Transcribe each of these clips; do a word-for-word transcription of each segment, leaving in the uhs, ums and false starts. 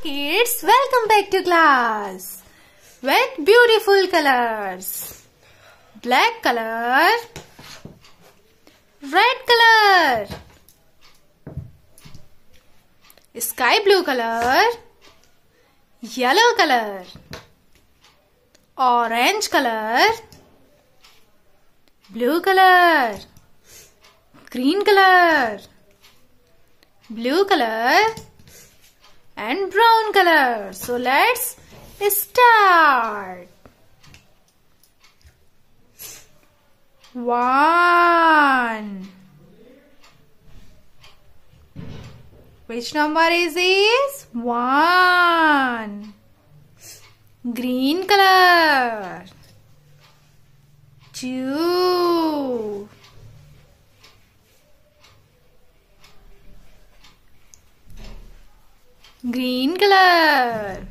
kids, welcome back to class with beautiful colors. Black color, red color, sky blue color, yellow color, orange color, blue color, green color, blue color and brown color. So let's start. One. Which number is this? One. Green color. Two. Green color.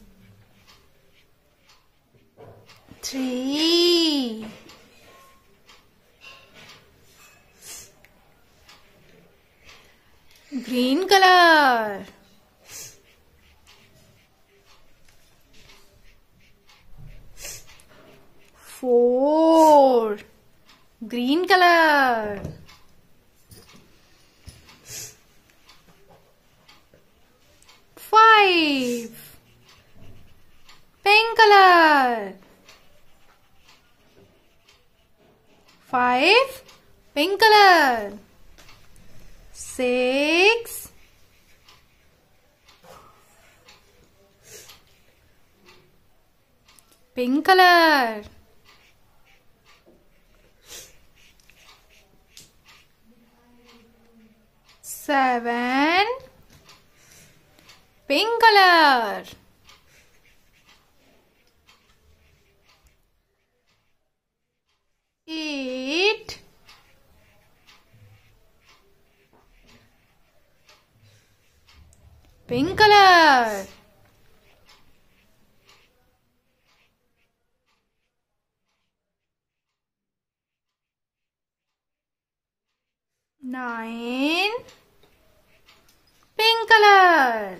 Three. Green color. Four. Green color. Five. Pink color. Five. Pink color. Six. Pink color. Seven. Pink color. Eight. Pink color. Nine. Pink color.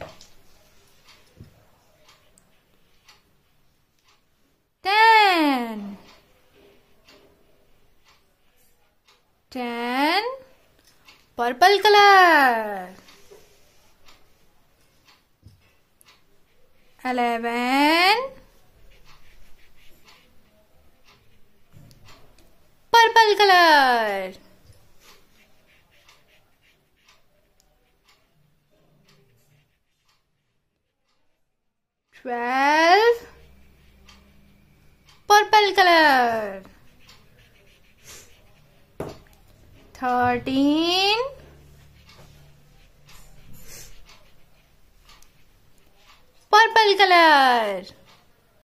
Ten. Ten. Purple color. Eleven. Purple color. Twelve. Purple color. Thirteen. Purple color.